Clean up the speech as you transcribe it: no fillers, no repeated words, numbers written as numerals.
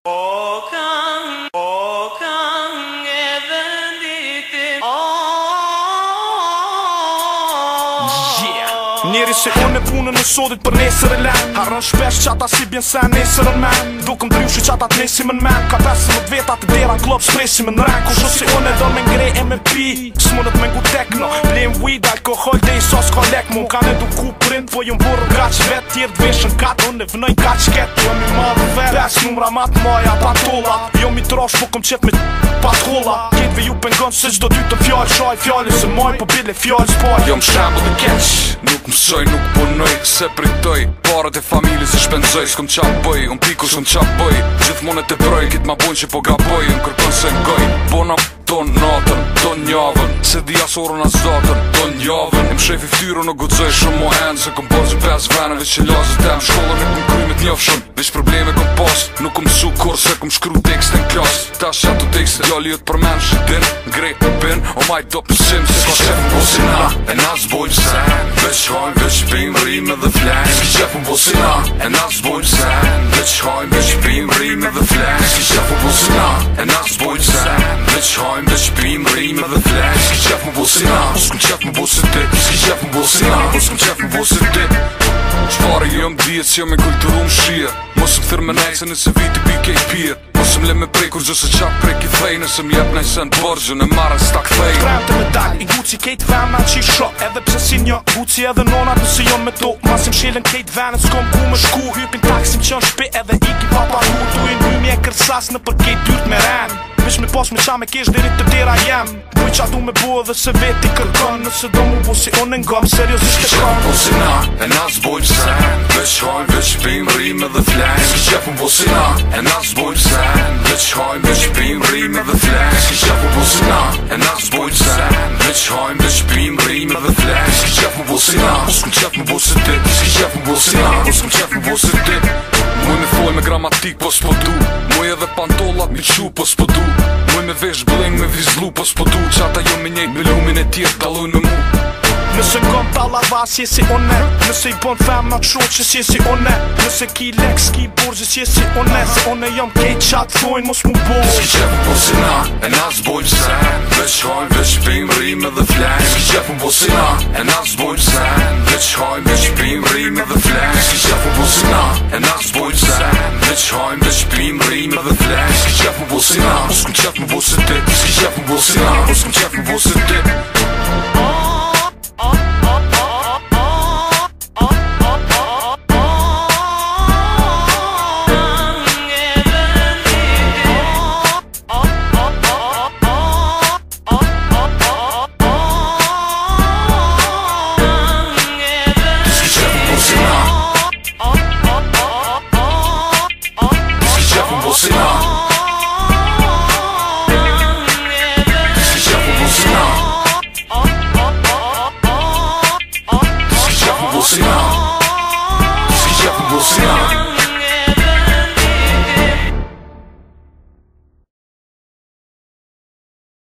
Njeri se unë e punën në sodit për nesër e len Harën shpesh qata si bjen sen nesër në men Duk më dryshu qata t'nesim në men Ka 15 veta të dera në klop s'presim në ren Kusho si unë e do me ngre e me pi S'munët me ngu tekno Blem weed, alkohol dhe i sos ka lek Mu m'kan eduku prind Po ju m'borë gaq vet Tjerë t'veshën kat Unë e vënoj gaq ket Jo mi madhë vet 5 numra mat maja patollat Jo mi trosh po kom qet me patollat Ketve ju pengon se qdo dy të fjall Shaj fjalli se maj po bile fjall s'paj Jo m'shambu dhe keq Nuk mësoj, nuk punoj, se pritoj Parët e familjes e shpenzoj S'kom qa bëj, unë piku s'kom qa bëj Gjithmonë e të broj, kitë ma bojnë që po gaboj Unë kërkon se ngoj Bona ton natën, ton njavën Se di asorën as datën, ton njavën Im shefi ftyru në gudzoj shumë mo enë Se kom borë që 5 veneve që lazët e më shkollën e kom krymit njofshëm Vesh probleme kom pas Nuk kom su kur se kom shkru tekst në klas Ta shatu tekst djalli jët për men Shidin, ngrej, bin O maj do pësim se ka qef në bosina E nas bojmë sen Veç hajmë, veç pim, rime dhe flen Ski qef në bosina E nas bojmë sen Veç hajmë, veç pim, rime dhe flen Ski qef në bosina E nas bojmë sen Veç hajmë, veç pim, rime dhe flen Ski qef në bosina S'kum qef në bosit dit Ski qef në bosina S'kum qef në bosit dit Qfari jëm dhjet që jëm e kulturu më shirë Mos më thyrë me nejse nëse viti pike i pirë Mos më le me prej kur gjëse qap prej ki thej Nëse më jep nejse në borgjën e marrën s'tak thej Krem të medal, i Gucci kejt vena që i shro Edhe pse si një Gucci edhe nonat nëse jon me to Masim shilën kejt venet s'kom ku me shku Hypin taksim qën shpi edhe i ki papa hu Tu i ndymi e kërsas në për kejt dyrt me ren Vish me pas me qa me kesh dirit të tjera jem Buj qa du me bo edhe se veti kërkon Nëse do mu bo si unë ngom seriosisht e kam Bosina, e nas bojmë sen Veç hajmë, veç pim, rime dhe flen Ski qef në bosina, e nas bojmë sen Veç hajmë, veç pim, rime dhe flen Ski qef në bosina, e nas bojmë sen Veç hajmë, veç pim, rime dhe flen Ski qef në bosina, s'kum qef në bosit dit Ski qef në bosina, s'kum qef në bosit dit Muj me fol me gramatik po s'po du Muj edhe pantollat mi qu po s'po du Muj me vesh bling me vizlu po s'po du Qata jo me njejt me lumin e tjerë dalojnë me mu Nëse n'kom t'alla vas je si one Nëse i bon fem në t'shot që si si one Nëse ki lek s'ki borgjë që si one Se one jom kejt qatë thojnë mos mu bo Ski qef në bosina, e nas bojmë sen Veç hajmë, veç pim, rime dhe flen Ski qef në bosina, e nas bojmë sen Veç hajmë, veç pim, rime dhe flen Ski qef në bosina, e nas bojmë sen Veç hajmë, veç pim, rime dhe flen Ski qef në bosina, s'kum qef në bosit dit Ski qef në bosina, s'kum qef në bosit dit Ski qef në bosina